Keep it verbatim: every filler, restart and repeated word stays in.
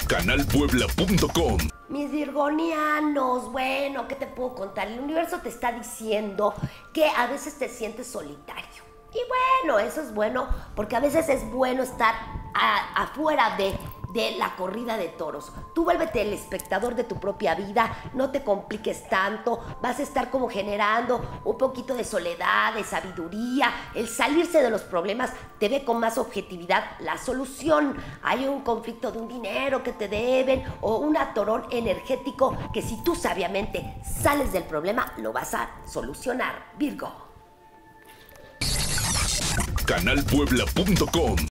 canal puebla punto com. Mis virgonianos, bueno, ¿qué te puedo contar? El universo te está diciendo que a veces te sientes solitario. Y bueno, eso es bueno, porque a veces es bueno estar a, afuera de, de la corrida de toros. Tú vuélvete el espectador de tu propia vida, no te compliques tanto, vas a estar como generando un poquito de soledad, de sabiduría. El salirse de los problemas te ve con más objetividad la solución. Hay un conflicto de un dinero que te deben o un atorón energético que si tú sabiamente sales del problema, lo vas a solucionar, Virgo. canal puebla punto com